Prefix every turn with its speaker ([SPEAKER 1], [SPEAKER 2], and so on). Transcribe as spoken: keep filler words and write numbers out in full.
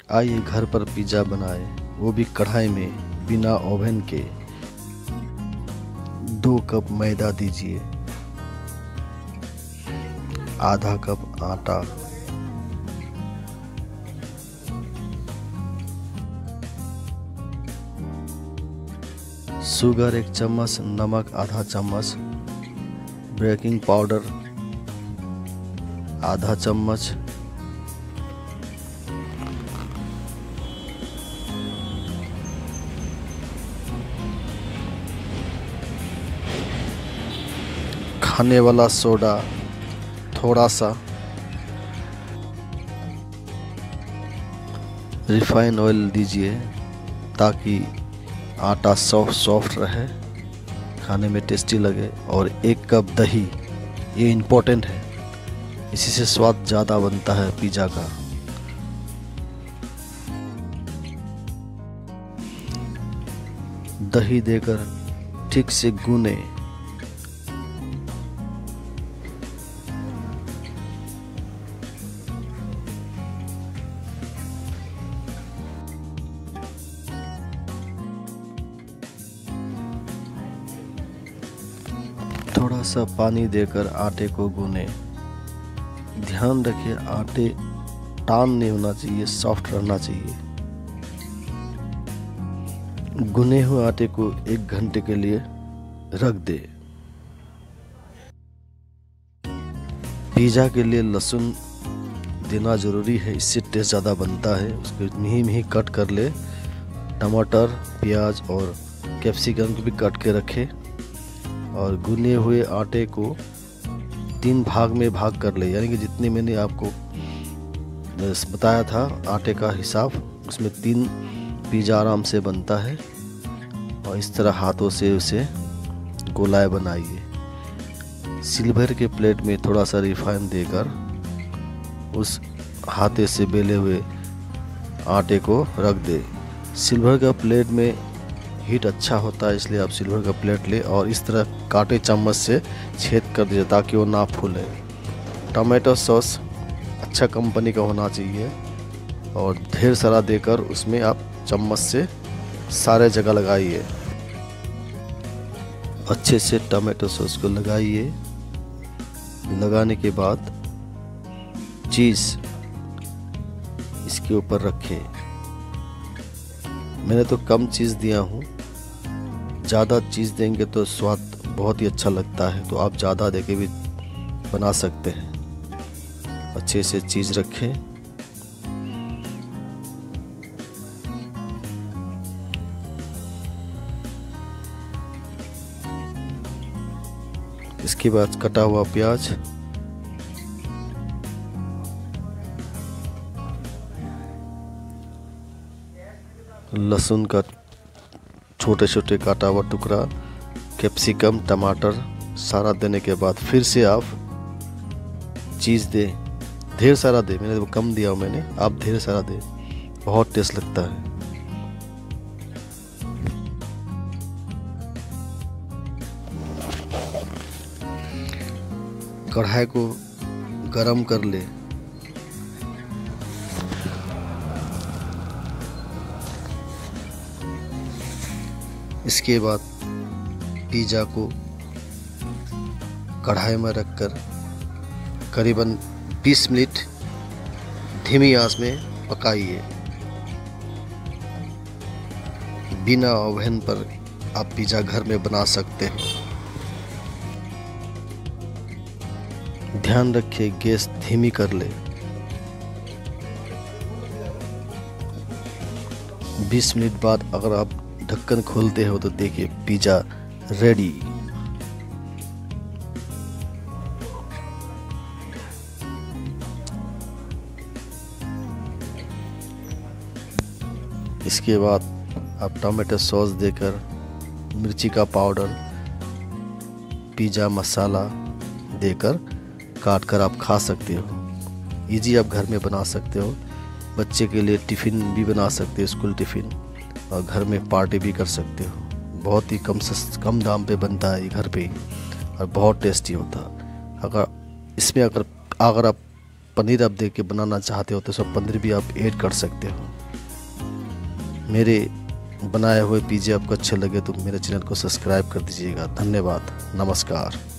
[SPEAKER 1] आइए घर पर पिज़्ज़ा बनाए, वो भी कढ़ाई में बिना ओवन के। दो कप मैदा दीजिए, आधा कप आटा, शुगर एक चम्मच, नमक आधा चम्मच, बेकिंग पाउडर आधा चम्मच, खाने वाला सोडा थोड़ा सा, रिफाइन ऑयल दीजिए ताकि आटा सॉफ्ट सॉफ्ट रहे, खाने में टेस्टी लगे। और एक कप दही, ये इम्पोर्टेंट है, इसी से स्वाद ज़्यादा बनता है पिज़्ज़ा का। दही देकर ठीक से गूने। थोड़ा सा पानी देकर आटे को गूने। ध्यान रखिए आटे टान नहीं होना चाहिए, सॉफ्ट रहना चाहिए। गुने हुए आटे को एक घंटे के लिए रख दे। पिज़्ज़ा के लिए लहसुन देना जरूरी है, इससे टेस्ट ज़्यादा बनता है। उसको मिही मिही कट कर ले। टमाटर, प्याज और कैप्सिकम को भी काट के रखे और गुने हुए आटे को तीन भाग में भाग कर ले, यानी कि जितने मैंने आपको बताया था आटे का हिसाब, उसमें तीन पिज़्ज़ा आराम से बनता है। और इस तरह हाथों से उसे गोलाएं बनाइए। सिल्वर के प्लेट में थोड़ा सा रिफाइन देकर उस हाथे से बेले हुए आटे को रख दे। सिल्वर का प्लेट में हीट अच्छा होता है, इसलिए आप सिल्वर का प्लेट ले और इस तरह कांटे चम्मच से छेद कर दीजिए ताकि वो ना फूले। टमाटो सॉस अच्छा कंपनी का होना चाहिए और ढेर सारा देकर उसमें आप चम्मच से सारे जगह लगाइए। अच्छे से टमाटो सॉस को लगाइए। लगाने के बाद चीज़ इसके ऊपर रखें। मैंने तो कम चीज़ दिया हूँ, ज़्यादा चीज़ देंगे तो स्वाद बहुत ही अच्छा लगता है, तो आप ज़्यादा देके भी बना सकते हैं। अच्छे से चीज़ रखें। इसके बाद कटा हुआ प्याज, लहसुन का छोटे छोटे काटा हुआ टुकड़ा, कैप्सिकम, टमाटर सारा देने के बाद फिर से आप चीज़ दे। ढेर सारा दे, मैंने तो कम दिया हूँ मैंने, आप ढेर सारा दे, बहुत टेस्ट लगता है। कढ़ाई को गरम कर ले। इसके बाद पिज़्ज़ा को कढ़ाई में रखकर करीबन बीस मिनट धीमी आंच में पकाइए। बिना ओवन पर आप पिज़्ज़ा घर में बना सकते हो। ध्यान रखिए गैस धीमी कर ले। बीस मिनट बाद अगर आप ढक्कन खोलते हो तो देखिए पिज़्ज़ा रेडी। इसके बाद आप टमाटो सॉस देकर, मिर्ची का पाउडर, पिज़्ज़ा मसाला देकर काट कर आप खा सकते हो। इजी आप घर में बना सकते हो। बच्चे के लिए टिफ़िन भी बना सकते हो, स्कूल टिफ़िन, और घर में पार्टी भी कर सकते हो। बहुत ही कम सस्त कम दाम पे बनता है ये घर पे ही, और बहुत टेस्टी होता है। अगर इसमें अगर अगर आप पनीर आप दे के बनाना चाहते हो तो सब पनीर भी आप ऐड कर सकते हो। मेरे बनाए हुए पिज़्ज़ा आपको अच्छे लगे तो मेरे चैनल को सब्सक्राइब कर दीजिएगा। धन्यवाद, नमस्कार।